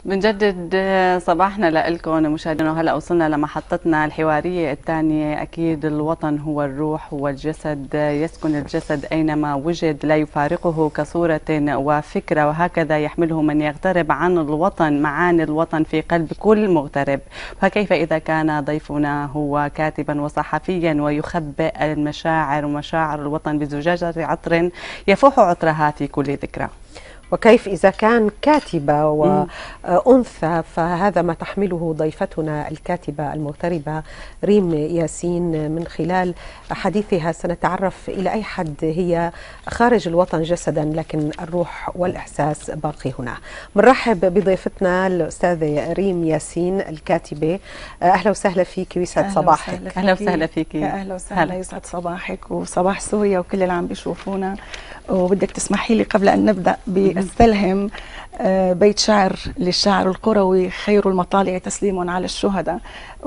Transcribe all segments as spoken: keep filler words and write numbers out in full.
بنجدد صباحنا لكم مشاهدينا، وهلا وصلنا لمحطتنا الحواريه الثانيه. اكيد الوطن هو الروح، هو الجسد، يسكن الجسد اينما وجد، لا يفارقه كصوره وفكره، وهكذا يحمله من يغترب عن الوطن معاني الوطن في قلب كل مغترب. فكيف اذا كان ضيفنا هو كاتبا وصحفيا ويخبئ المشاعر ومشاعر الوطن بزجاجه عطر يفوح عطرها في كل ذكرى؟ وكيف إذا كان كاتبة وأنثى؟ فهذا ما تحمله ضيفتنا الكاتبة المغتربة ريم ياسين. من خلال حديثها سنتعرف إلى أي حد هي خارج الوطن جسدا، لكن الروح والإحساس باقي هنا. بنرحب بضيفتنا الأستاذة ريم ياسين الكاتبة. أهلا وسهلا فيك ويسعد صباحك. أهلا وسهلا فيك. أهلا وسهلا، يسعد صباحك وصباح سوريا وكل اللي عم بيشوفونا. وبدك تسمحي لي قبل أن نبدأ بأستلهم بيت شعر للشاعر القروي: خير المطالع تسليم على الشهداء،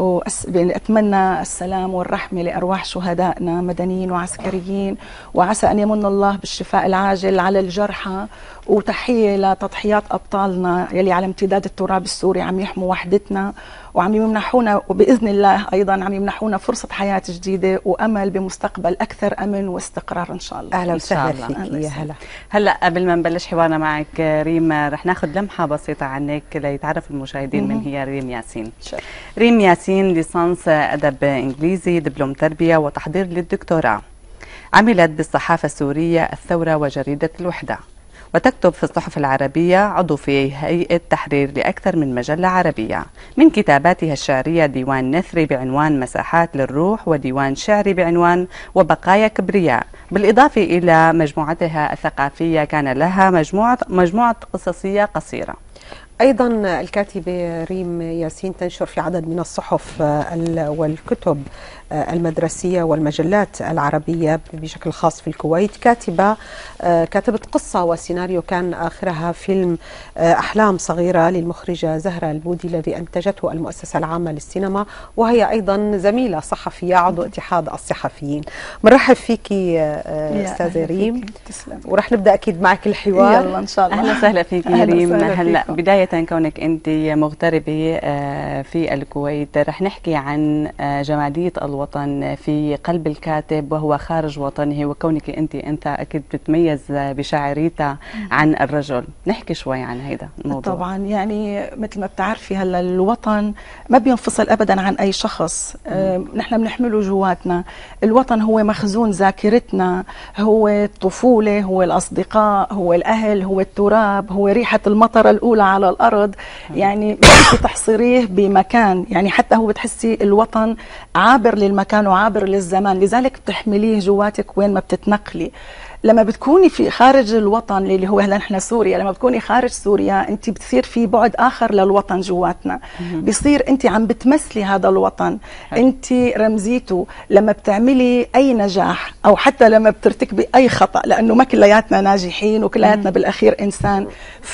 وأتمنى السلام والرحمة لأرواح شهدائنا مدنيين وعسكريين، وعسى أن يمن الله بالشفاء العاجل على الجرحى، وتحية لتضحيات أبطالنا يلي على امتداد التراب السوري عم يحموا وحدتنا وعم يمنحونا، وبإذن الله أيضا عم يمنحونا فرصة حياة جديدة وأمل بمستقبل أكثر أمن واستقرار إن شاء الله. أهلا وسهلا فيك. يا هلا. هلا قبل ما نبلش حوارنا معك ريم، رح ناخذ لمحة بسيطة عنك ليتعرف المشاهدين من هي ريم ياسين. شو. ريم ياسين ليسانس أدب إنجليزي، دبلوم تربية وتحضير للدكتوراه. عملت بالصحافة السورية الثورة وجريدة الوحدة، وتكتب في الصحف العربية، عضو في هيئة تحرير لأكثر من مجلة عربية. من كتاباتها الشعرية ديوان نثري بعنوان مساحات للروح، وديوان شعري بعنوان وبقايا كبرياء، بالإضافة إلى مجموعتها الثقافية كان لها مجموعة مجموعة قصصية قصيرة. أيضا الكاتبة ريم ياسين تنشر في عدد من الصحف والكتب المدرسية والمجلات العربية بشكل خاص في الكويت. كاتبة كاتبة قصة وسيناريو كان آخرها فيلم أحلام صغيرة للمخرجة زهرة البودي الذي أنتجته المؤسسة العامة للسينما، وهي أيضا زميلة صحفية عضو اتحاد الصحفيين. مرحب فيك أستاذة ريم، ورح نبدأ أكيد معك الحوار. يلا إن شاء الله. أهلا وسهلا فيك ريم. هلا بداية كونك أنت مغتربة في الكويت، رح نحكي عن جمالية الوطن في قلب الكاتب وهو خارج وطنه، وكونك أنت أنت أكيد بتتميز بشاعريتها عن الرجل. نحكي شوي عن هذا الموضوع. طبعا يعني مثل ما بتعرفي هلا الوطن ما بينفصل أبدا عن أي شخص. آه نحن بنحمله جواتنا. الوطن هو مخزون ذاكرتنا، هو الطفولة، هو الأصدقاء، هو الأهل، هو التراب، هو ريحة المطر الأولى على الأرض. يعني ما فيك تحصريه بمكان، يعني حتى هو بتحسي الوطن عابر للمكان وعابر للزمان، لذلك بتحمليه جواتك وين ما بتتنقلي. لما بتكوني في خارج الوطن اللي هو هلا نحن سوريا، لما بتكوني خارج سوريا انت بتصير في بعد اخر للوطن جواتنا، بصير انت عم بتمثلي هذا الوطن، انت رمزيته. لما بتعملي اي نجاح او حتى لما بترتكبي اي خطا، لانه ما كلياتنا ناجحين وكلياتنا بالاخير انسان،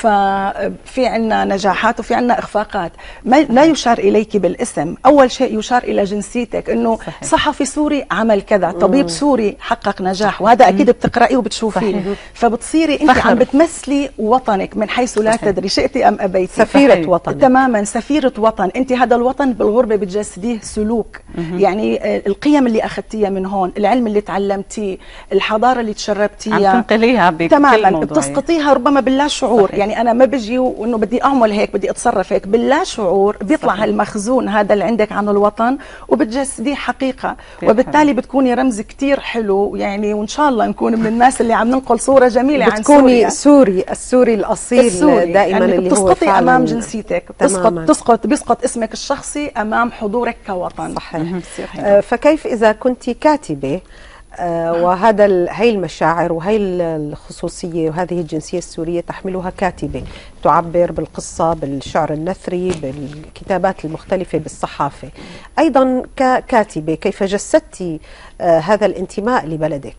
ففي عنا نجاحات وفي عنا اخفاقات. ما لا يشار اليك بالاسم، اول شيء يشار الى جنسيتك، انه صحفي سوري عمل كذا، طبيب سوري حقق نجاح، وهذا اكيد بتقرايه وبتشوفيه، فبتصيري انت فخر. عم بتمثلي وطنك من حيث لا صحيح. تدري شئتي ام ابيتي. سفيرة وطن. تماما سفيرة وطن. انت هذا الوطن بالغربة بتجسديه سلوك. مم. يعني القيم اللي اخذتيها من هون، العلم اللي تعلمتيه، الحضارة اللي تشربتيها، عم تنقليها بكل تماما موضوع. بتسقطيها ربما باللا شعور. صحيح. يعني انا ما بجي وانه بدي اعمل هيك، بدي اتصرف هيك، باللا شعور بيطلع صحيح. هالمخزون هذا اللي عندك عن الوطن وبتجسديه حقيقة، وبالتالي بتكوني رمز كتير حلو. يعني وان شاء الله نكون من الناس اللي عم ننقل صورة جميلة عن سوريا. بتكوني سوري، السوري الأصيل السوري. دائما يعني اللي بتسقطي هو أمام جنسيتك، بتسقط تسقط بيسقط اسمك الشخصي أمام حضورك كوطن. صحيح. آه فكيف إذا كنت كاتبة آه وهذا هي المشاعر وهي الخصوصية وهذه الجنسية السورية تحملها كاتبة تعبر بالقصة، بالشعر النثري، بالكتابات المختلفة، بالصحافة، أيضا ككاتبة كيف جسدتي آه هذا الانتماء لبلدك؟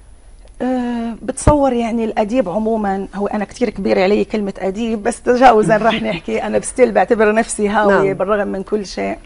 أه بتصور يعني الأديب عموما، هو أنا كتير كبير علي كلمة أديب، بس تجاوزا رح نحكي أنا بستيل بعتبر نفسي هاوية. نعم. بالرغم من كل شيء.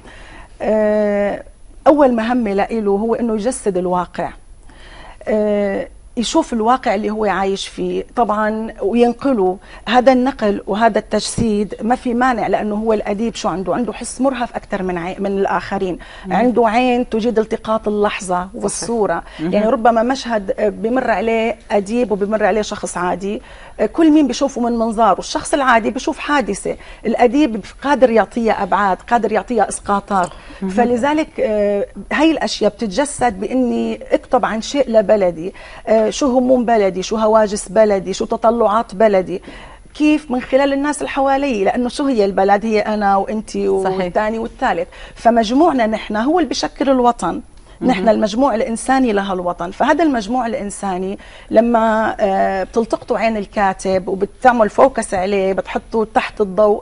أه أول مهمة لإله هو إنه يجسد الواقع. أه يشوف الواقع اللي هو عايش فيه طبعا وينقله. هذا النقل وهذا التجسيد ما في مانع، لأنه هو الأديب شو عنده؟ عنده حس مرهف أكثر من عي... من الآخرين. مم. عنده عين تجيد التقاط اللحظة والصورة. مم. يعني ربما مشهد بمر عليه أديب وبمر عليه شخص عادي، كل مين بيشوفه من منظاره. الشخص العادي بيشوف حادثة، الأديب قادر يعطيها أبعاد، قادر يعطيها إسقاطات. مم. فلذلك هاي الأشياء بتتجسد بإني اكتب عن شيء لبلدي، شو هموم بلدي، شو هواجس بلدي، شو تطلعات بلدي، كيف من خلال الناس اللي حوالي، لأنه شو هي البلد؟ هي أنا وأنتي والثاني والثالث. فمجموعنا نحن هو اللي بشكل الوطن. نحن المجموع الإنساني لها الوطن. فهذا المجموع الإنساني لما بتلتقطوا عين الكاتب وبتعمل فوكس عليه، بتحطوا تحت الضوء،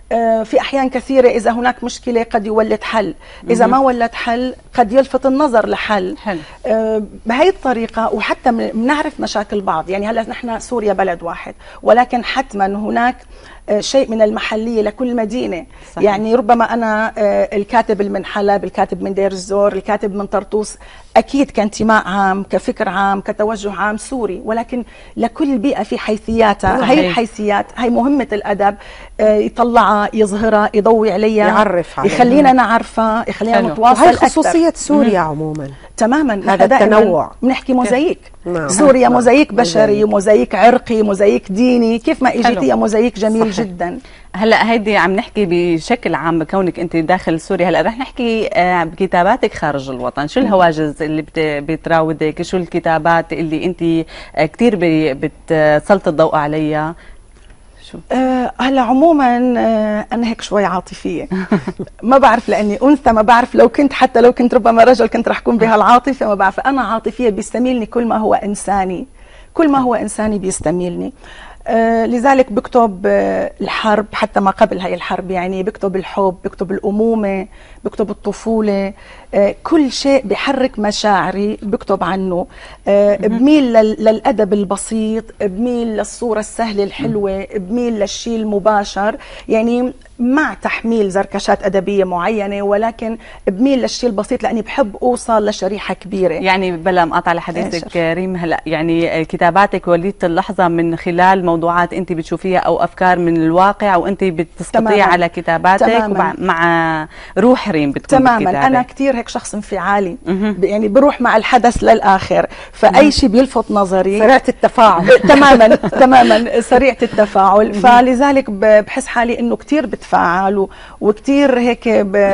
في أحيان كثيرة إذا هناك مشكلة قد يولد حل، إذا ما ولد حل قد يلفت النظر لحل. حل. بهي الطريقة. وحتى بنعرف مشاكل بعض. يعني هلا نحن سوريا بلد واحد، ولكن حتما هناك شيء من المحلية لكل مدينة. صحيح. يعني ربما أنا الكاتب من حلب، الكاتب من دير الزور، الكاتب من طرطوس، أكيد كانتماء عام، كفكر عام، كتوجه عام سوري، ولكن لكل بيئة في حيثياتها. هي الحيثيات هي مهمة الأدب، يطلعها، يظهرها، يضوي عليها، يعرف عليها، يخلينا نعرفها، يخلينا نتواصل أكثر. هي خصوصية سوريا عموما تماما. هذا التنوع. بنحكي موزايك. نعم. سوريا موزايك بشري، موزايك عرقي، موزايك ديني، كيف ما اجت هي موزايك جميل. صحيح. جدا. هلا هيدي عم نحكي بشكل عام بكونك انت داخل سوريا. هلا رح نحكي بكتاباتك خارج الوطن، شو الهواجس اللي بتراودك؟ شو الكتابات اللي انت كثير بتسلط الضوء عليها؟ شو؟ أه هلا عموما أه انا هيك شوي عاطفيه. ما بعرف لاني انثى، ما بعرف لو كنت حتى لو كنت ربما رجل كنت رح اكون بهالعاطفه، ما بعرف. انا عاطفيه، بيستميلني كل ما هو انساني، كل ما هو انساني بيستميلني. آه لذلك بكتب آه الحرب، حتى ما قبل هاي الحرب. يعني بكتب الحب، بكتب الأمومة، بكتب الطفولة، آه كل شيء بحرك مشاعري بكتب عنه. آه بميل للأدب البسيط، بميل للصورة السهلة الحلوة، بميل للشيء المباشر. يعني مع تحميل زركشات أدبية معينة، ولكن بميل للشيء البسيط لأني بحب أوصل لشريحة كبيرة. يعني بلا مقاطعة لحديثك ريم، هلا يعني كتاباتك وليدة اللحظة من خلال موضوعات أنت بتشوفيها أو أفكار من الواقع وأنت بتسقطيها على كتاباتك. تماماً. مع روح ريم بتكون تماما. بالكتابة. أنا كثير هيك شخص انفعالي، يعني بروح مع الحدث للآخر، فأي شيء بيلفت نظري. سريعة التفاعل. تماما تماما سريعة التفاعل. فلذلك بحس حالي إنه كثير بتفاعل وكثير هيك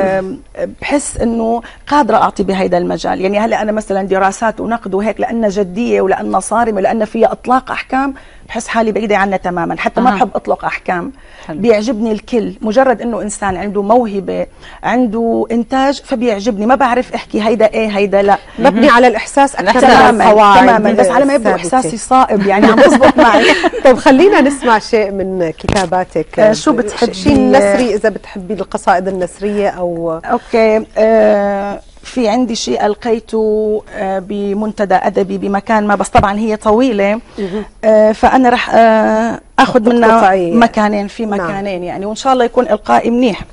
بحس إنه قادرة أعطي بهذا المجال. يعني هلا أنا مثلا دراسات ونقد وهيك لأنها جدية ولأنها صارمة ولأن فيها إطلاق أحكام، بحس حالي بعيدة عنها تماما. حتى ما أه. بحب أطلق أحكام. حلو. بيعجبني الكل، مجرد إنه إنسان عنده موهبة، عنده إنتاج، فبيعجبني. ما بعرف أحكي هيدا إيه هيدا لا، مبني على الإحساس أكثر. تماما تماما، بس على ما يبدو إحساسي صائب يعني عم بزبط معي. طيب خلينا نسمع شيء من كتاباتك. آه شو بتحبي؟ شيء نثري إذا بتحبي القصائد النثرية أو أوكي. آه في عندي شيء ألقيته بمنتدى أدبي بمكان ما، بس طبعا هي طويلة، فأنا رح أخذ منها مكانين، في مكانين. نعم. يعني وإن شاء الله يكون إلقائي منيح.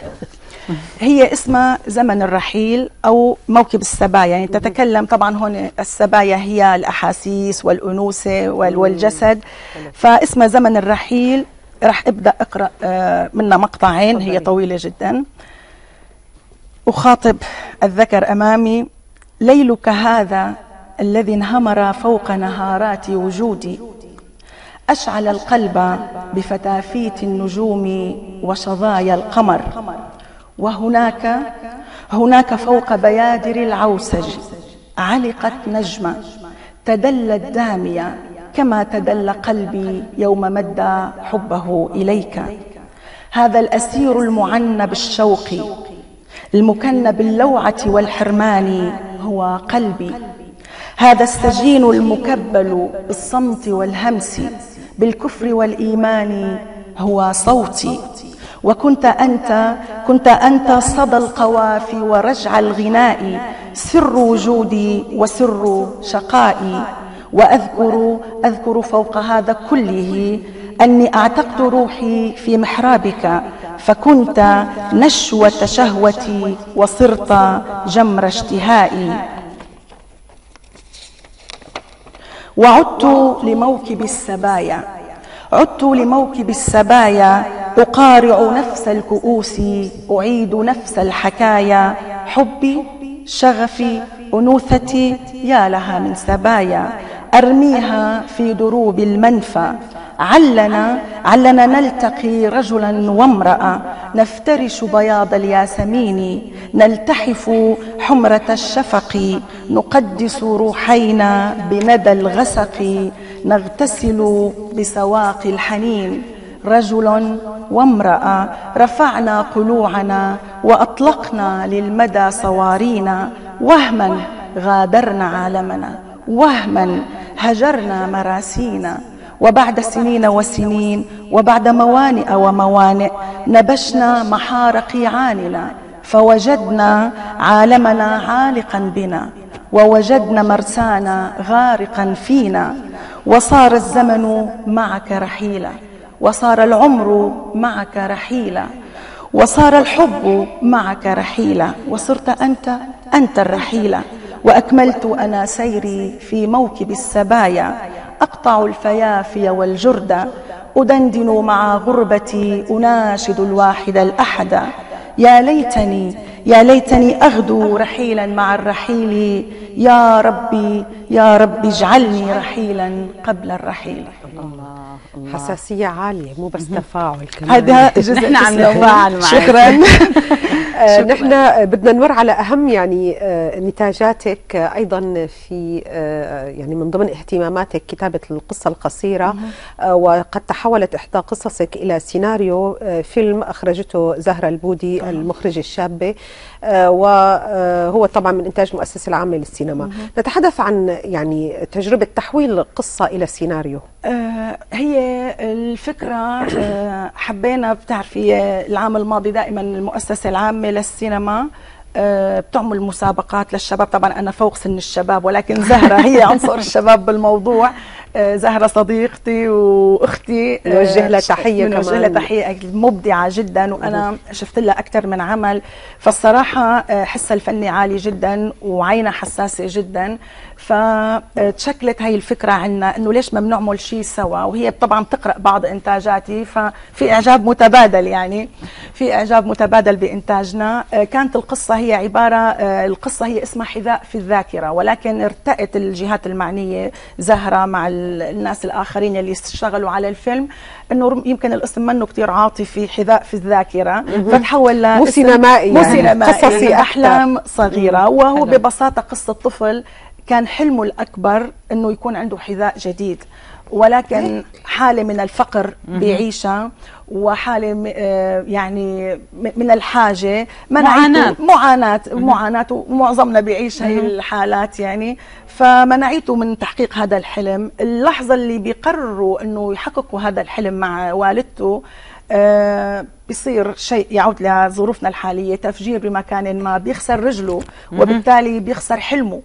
هي اسمها زمن الرحيل أو موكب السبايا. يعني تتكلم طبعا هون السبايا هي الأحاسيس والأنوثة والجسد، فاسمها زمن الرحيل. رح أبدأ أقرأ منها مقطعين، هي طويلة جدا. أخاطب الذكر أمامي: ليلك هذا الذي انهمر فوق نهارات وجودي، أشعل القلب بفتافيت النجوم وشظايا القمر، وهناك هناك فوق بيادر العوسج علقت نجمة تدلت دامية كما تدل قلبي يوم مد حبه إليك. هذا الأسير المعنى بالشوق المكن باللوعة والحرمان هو قلبي. هذا السجين المكبل بالصمت والهمس بالكفر والإيمان هو صوتي. وكنت أنت كنت أنت صدى القوافي ورجع الغناء، سر وجودي وسر شقائي. وأذكر أذكر فوق هذا كله أني أعتقت روحي في محرابك، فكنت نشوة شهوتي وصرت جمر اشتهائي. وعدت لموكب السبايا، عدت لموكب السبايا أقارع نفس الكؤوس، أعيد نفس الحكايا. حبي، شغفي، أنوثتي، يا لها من سبايا، أرميها في دروب المنفى. علنا علنا نلتقي رجلا وامرأة، نفترش بياض الياسمين، نلتحف حمرة الشفق، نقدس روحينا بندى الغسق، نغتسل بسواق الحنين. رجل وامرأة رفعنا قلوعنا وأطلقنا للمدى صوارينا، وهما غادرنا عالمنا، وهما هجرنا مراسينا. وبعد سنين وسنين وبعد موانئ وموانئ نبشنا محار قيعاننا، فوجدنا عالمنا عالقا بنا، ووجدنا مرسانا غارقا فينا. وصار الزمن معك رحيلا، وصار العمر معك رحيلا، وصار الحب معك رحيلا، وصرت أنت أنت الرحيلة. وأكملت أنا سيري في موكب السبايا، أقطع الفيافي والجرد، أدندن مع غربتي، أناشد الواحد الأحد. يا ليتني يا ليتني أغدو رحيلا مع الرحيل، يا ربي يا ربي اجعلني رحيلا قبل الرحيل. الله الله. حساسية عالية، مو بس تفاعل كمان. هذا جزء نحن عم نتفاعل معك. شكرا. نحن بدنا نمر على أهم يعني نتاجاتك أيضا في يعني من ضمن اهتماماتك كتابة القصة القصيرة، وقد تحولت إحدى قصصك إلى سيناريو فيلم أخرجته زهرة البودي المخرجة الشابة، وهو طبعا من إنتاج المؤسسة العامة للسينما. نتحدث عن يعني تجربة تحويل قصة إلى سيناريو. هي الفكرة حبينا، بتعرفي العام الماضي دائما المؤسسة العامة للسينما بتعمل مسابقات للشباب. طبعا أنا فوق سن الشباب، ولكن زهرة هي عنصر الشباب بالموضوع. زهرة صديقتي وأختي، نوجه لها تحية كمان، نوجه لها تحية، مبدعة جدا، وأنا شفت لها أكثر من عمل. فالصراحة حسها الفني عالي جدا وعينها حساسة جدا. فتشكلت هاي الفكرة عنا إنه ليش ما بنعمل شيء سوا، وهي طبعا بتقرأ بعض إنتاجاتي، ففي إعجاب متبادل، يعني في إعجاب متبادل بإنتاجنا. كانت القصة هي عبارة، القصة هي اسمها حذاء في الذاكرة، ولكن ارتأت الجهات المعنية زهرة مع الناس الآخرين اللي اشتغلوا على الفيلم إنه يمكن الاسم منه كتير عاطفي، حذاء في الذاكرة، فتحول ل مو سينمائي، مو سينمائي، قصصي، أحلام صغيرة. وهو ببساطة قصة طفل كان حلمه الأكبر إنه يكون عنده حذاء جديد، ولكن حالة من الفقر بيعيشها، وحالة يعني من الحاجة، معاناة معاناة معاناة ومعظمنا بيعيش هاي الحالات يعني. فمنعيته من تحقيق هذا الحلم. اللحظة اللي بيقرروا إنه يحققوا هذا الحلم مع والدته، آه بيصير شيء يعود لظروفنا الحالية، تفجير بمكان ما، بيخسر رجله وبالتالي بيخسر حلمه.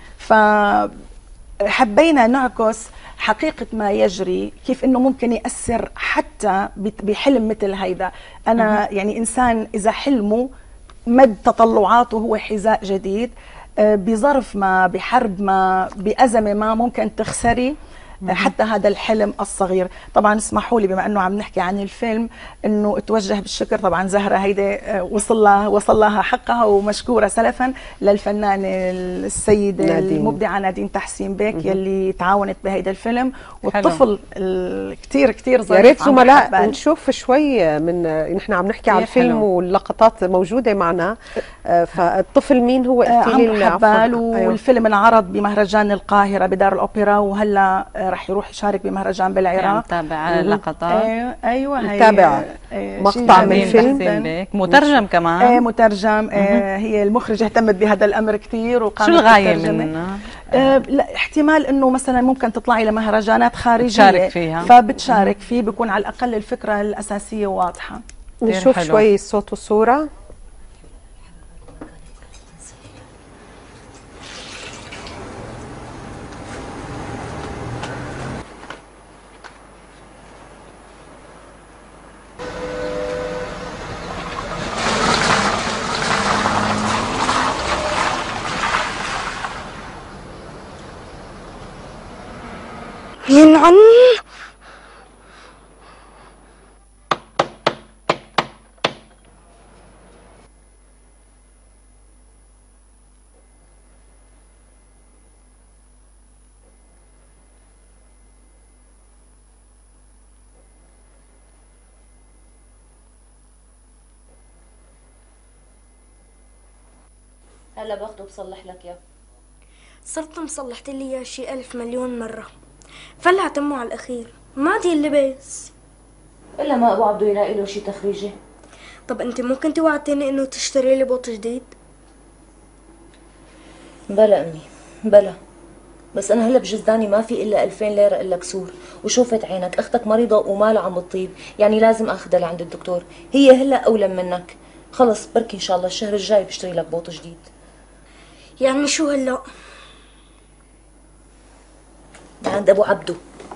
فحبينا نعكس حقيقة ما يجري، كيف إنه ممكن يأثر حتى بحلم مثل هيدا. أنا يعني إنسان إذا حلمه مد تطلعاته هو حذاء جديد، بظرف ما، بحرب ما، بأزمة ما، ممكن تخسري حتى هذا الحلم الصغير. طبعا اسمحوا لي بما انه عم نحكي عن الفيلم انه اتوجه بالشكر طبعا زهرة هيدي وصل لها وصل لها حقها ومشكوره سلفا للفنانه السيده نادين. المبدعه نادين تحسين بيك يلي تعاونت بهيدا الفيلم، والطفل كثير كثير ظريف. يا ريت زملاء نشوف شوي من نحن عم نحكي عن الفيلم واللقطات موجوده معنا. فالطفل مين هو؟ عمرو حبال. والفيلم انعرض بمهرجان القاهره بدار الاوبرا، وهلا رح يروح يشارك بمهرجان بالعراق. متابعة اللقطات. ايوه متابع مقطع من الفيلم مترجم كمان. ايه مترجم. آه هي المخرجة اهتمت بهذا الامر كثير وقامت. شو الغاية منه؟ آه لا احتمال انه مثلا ممكن تطلعي لمهرجانات خارجية تشارك فيها، فبتشارك فيه، بيكون على الاقل الفكرة الاساسية واضحة. نشوف شوي صوت وصورة. هلا باخده بصلح لك اياه. صرت مصلحت لي اياه شي ألف مليون مرة. فلعت امه على الأخير، ما عاد اللبس. إلا ما أبو عبدو يلاقي له شي تخريجي. طب أنت ممكن توعدتني إنه تشتري لي بوط جديد؟ بلا أمي بلا، بس أنا هلا بجزداني ما في إلا ألفين ليرة إلا كسور، وشوفت عينك أختك مريضة ومالها عم تطيب، يعني لازم أخذها لعند الدكتور، هي هلا أولى منك. خلص بركي إن شاء الله الشهر الجاي بشتري لك بوط جديد. يعني شو هلا؟ عند أبو عبدو.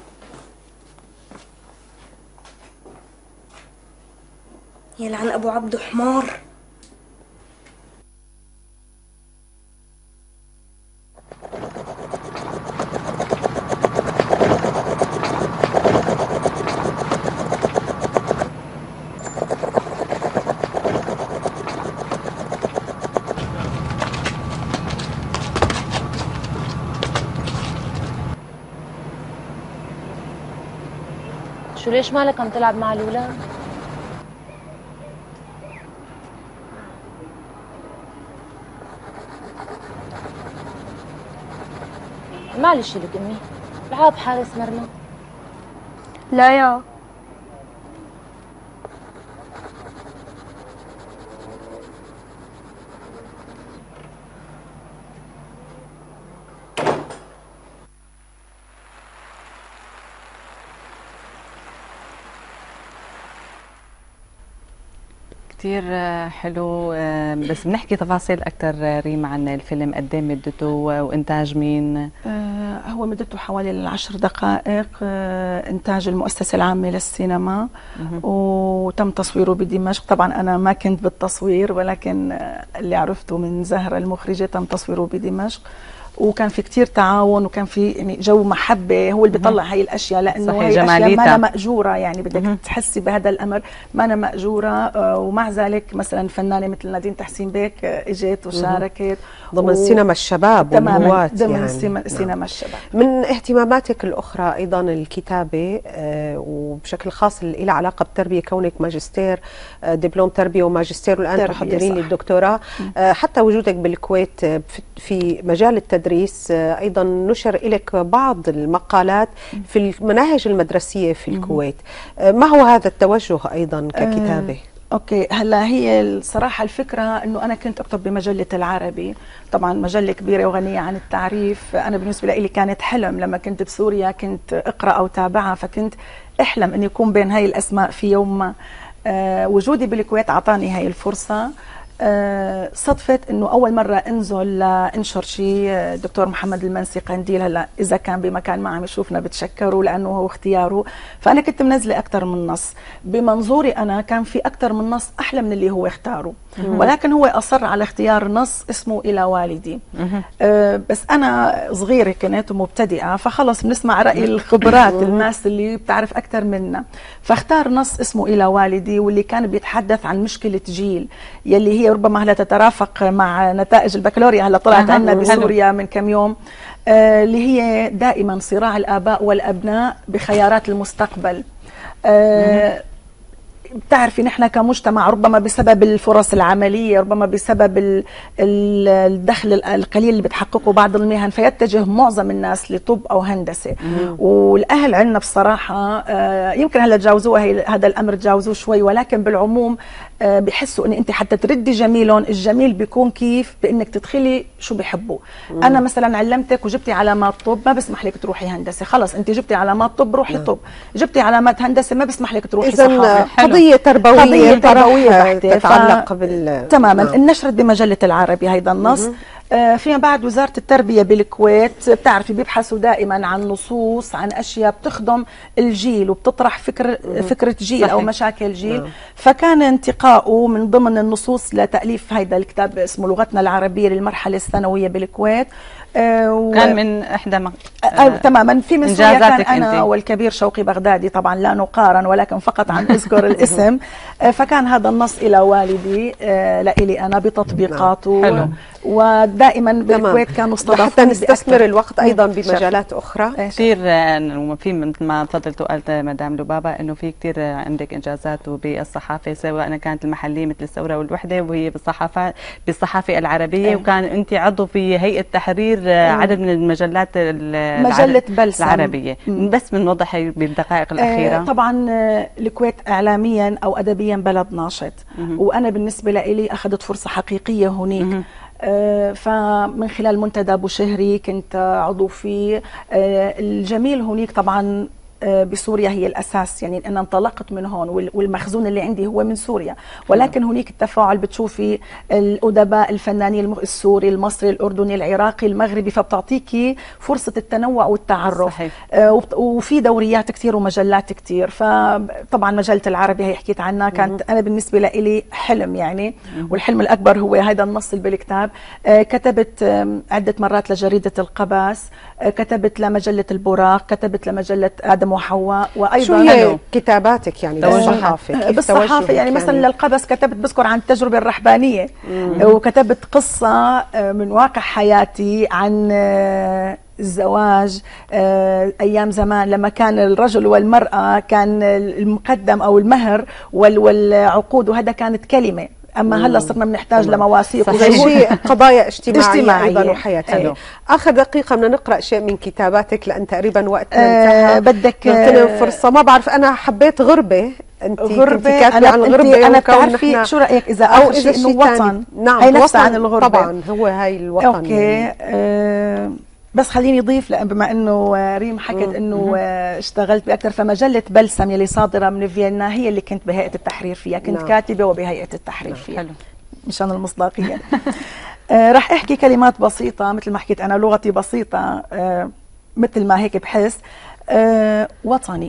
يلعن أبو عبدو حمار. شو ليش مالك عم تلعب مع الأولاد؟ معلش لك أمي، العاب حارس مرمى. لا يا كتير حلو، بس بنحكي تفاصيل أكثر ريم عن الفيلم. قد ايه مدته وإنتاج مين؟ آه هو مدته حوالي العشر دقائق، آه إنتاج المؤسسة العامة للسينما، وتم تصويره بدمشق. طبعا أنا ما كنت بالتصوير، ولكن آه اللي عرفته من زهرة المخرجة تم تصويره بدمشق، وكان في كتير تعاون، وكان في يعني جو محبه هو اللي بيطلع هاي الاشياء، لانه هاي الاشياء ما أنا ماجوره، يعني بدك تحسي بهذا الامر ما أنا ماجوره. آه ومع ذلك مثلا فنانه مثل نادين تحسين بيك آه اجت وشاركت ضمن و... سينما الشباب تماما ضمن يعني. سينما, سينما الشباب. من اهتماماتك الاخرى ايضا الكتابه، آه وبشكل خاص اللي لها علاقه بالتربيه، كونك ماجستير، آه دبلوم تربيه وماجستير، والان تحضرين للدكتوراه. آه حتى وجودك بالكويت آه في مجال التدريس أيضا نشر إليك بعض المقالات في المناهج المدرسية في الكويت. ما هو هذا التوجه أيضا ككتابة؟ أه أوكي، هلا هي الصراحة الفكرة أنه أنا كنت أكتب بمجلة العربي، طبعا مجلة كبيرة وغنية عن التعريف. أنا بالنسبة لي كانت حلم لما كنت بسوريا، كنت أقرأ أو تابعها، فكنت أحلم أن يكون بين هاي الأسماء في يوم ما. أه وجودي بالكويت أعطاني هاي الفرصة. أه صدفت انه اول مره انزل انشر شيء دكتور محمد المنسي قنديل، هلا اذا كان بمكان ما عم يشوفنا بتشكره لانه هو اختياره. فانا كنت منزله اكثر من نص، بمنظوري انا كان في اكثر من نص احلى من اللي هو اختاره، ولكن هو اصر على اختيار نص اسمه الى والدي. أه بس انا صغيره كنت ومبتدئه، فخلص بنسمع راي الخبرات الناس اللي بتعرف اكثر منا، فاختار نص اسمه الى والدي، واللي كان بيتحدث عن مشكله جيل يلي هي ربما هلا تترافق مع نتائج البكالوريا هلا طلعت عندنا بسوريا من كم يوم، آه اللي هي دائما صراع الآباء والأبناء بخيارات المستقبل. آه بتعرفي نحن كمجتمع ربما بسبب الفرص العملية، ربما بسبب الدخل القليل اللي بتحققه بعض المهن، فيتجه معظم الناس لطب أو هندسة. والأهل عندنا بصراحة يمكن هلا تجاوزوها هذا الأمر، تجاوزوه شوي، ولكن بالعموم بحسوا ان انت حتى تردي جميلهم، الجميل بيكون كيف بانك تدخلي شو بيحبوا. انا مثلا علمتك وجبتي علامات طب، ما بسمح لك تروحي هندسه، خلص انت جبتي علامات طب روحي طب، جبتي علامات هندسه ما بسمح لك تروحي صحافه. قضيه تربويه قضيه تربويه تتعلق بال تماما. انشرت بمجله العربي هيدا النص. آه فيما بعد وزارة التربية بالكويت بتعرفي بيبحثوا دائما عن نصوص، عن أشياء بتخدم الجيل وبتطرح فكر فكرة جيل صحيح. أو مشاكل جيل. نعم. فكان انتقاؤه من ضمن النصوص لتأليف هيدا الكتاب اسمه لغتنا العربية للمرحلة الثانوية بالكويت، آه كان من احدى مق... آه آه تماما. في من سوريا كان انا انت. والكبير شوقي بغدادي، طبعا لا نقارن ولكن فقط عن اذكر الاسم. آه فكان هذا النص الى والدي آه لإلي انا بتطبيقاته. حلو. ودائما بالكويت كانوا استضافوني حتى نستثمر الوقت ايضا بمجالات اخرى. كثير في مثل ما تفضلت وقالت مدام لبابا انه في كثير عندك انجازات بالصحافه، سواء كانت المحليه مثل الثوره والوحده وهي بالصحافه بالصحافه العربيه. أه. وكان انت عضو في هيئه تحرير أه. عدد من المجلات مجله بلسم العربيه. مم. بس بنوضح بالدقائق الاخيره. أه طبعا الكويت اعلاميا او ادبيا بلد ناشط. مم. وانا بالنسبه لي اخذت فرصه حقيقيه هناك. مم. آه فمن خلال منتدى ابو شهري كنت عضو فيه. آه الجميل هناك طبعا بسوريا هي الاساس، يعني انا انطلقت من هون والمخزون اللي عندي هو من سوريا، ولكن هناك التفاعل بتشوفي الادباء الفنانين السوري المصري الاردني العراقي المغربي، فبتعطيكي فرصه التنوع والتعرف. صحيح. وفي دوريات كثير ومجلات كثير. فطبعا مجله العربي هي حكيت عنها، كانت انا بالنسبه لي حلم يعني، والحلم الاكبر هو هذا النص اللي بالكتاب. كتبت عده مرات لجريده القبس، كتبت لمجله البراق، كتبت لمجله ادم وحواء. وايضا شو هي كتاباتك يعني بالصحافه؟ بالصحافه يعني مثلا للقبس كتبت بذكر عن التجربه الرحبانيه. مم. وكتبت قصه من واقع حياتي عن الزواج ايام زمان، لما كان الرجل والمراه كان المقدم او المهر والعقود وهذا كانت كلمه، اما هلا صرنا بنحتاج لمواثيق وشيء قضايا اجتماعيه, اجتماعية ايضا وحياتيه. أيوه. اخر دقيقه بدنا نقرا شيء من كتاباتك لان تقريبا وقتنا انتهى. أه بدك نغتنم فرصه. ما بعرف انا حبيت غربه، انت غربه كاتبه عن الغربه. انا بتعرفي شو رايك اذا اخر شيء انه وطن؟ نعم هي نفسها عن الغربه طبعا، هو هاي الوطن. اوكي يعني. أه بس خليني اضيف، لان بما انه ريم حكت انه اشتغلت باكثر، فمجله بلسم يلي صادره من فيينا هي اللي كنت بهيئه التحرير فيها، كنت نعم. كاتبه وبهيئه التحرير نعم. فيها. حلو. مشان المصداقيه. آه راح احكي كلمات بسيطه، مثل ما حكيت انا لغتي بسيطه، آه مثل ما هيك بحس. آه وطني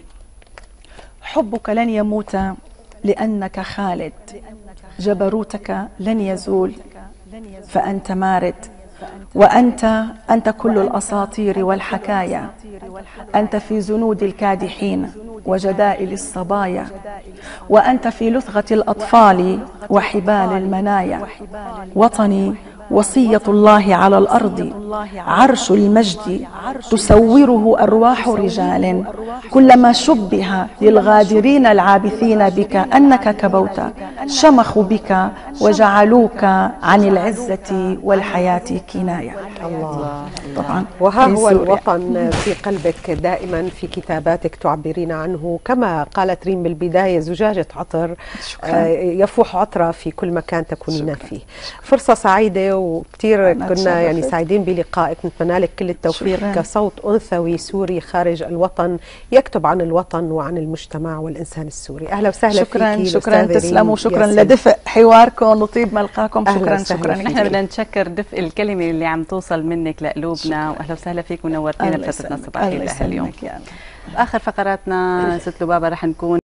حبك لن يموت لانك خالد، جبروتك لن يزول فانت مارد، وأنت أنت كل الأساطير والحكايا، أنت في زنود الكادحين وجدائل الصبايا، وأنت في لثغة الأطفال وحبال المنايا. وطني وصية الله على الأرض، عرش المجد تسوره أرواح رجال، كلما شبه للغادرين العابثين بك أنك كبوت، شمخوا بك وجعلوك عن العزة والحياة كناية. الله طبعا. وها هو الوطن في قلبك دائما، في كتاباتك تعبرين عنه. كما قالت ريم بالبداية، زجاجة عطر شكرا. يفوح عطرة في كل مكان تكونين فيه. فرصة سعيدة وكثير كنا يعني سعيدين بلقائك، نتمنى لك كل التوفيق. شكرا. كصوت أنثوي سوري خارج الوطن يكتب عن الوطن وعن المجتمع والإنسان السوري. أهلا وسهلا شكرا فيكي. شكرا تسلموا، وشكرا لدفء حواركم وطيب ملقاكم. شكرا شكرا. نحن بدنا نشكر دفء الكلمة اللي عم توصل منك لقلوبنا، واهلا وسهلا فيك ونورتينا بفترتنا الصباحيه اليوم. اخر فقراتنا ست لبابا رح نكون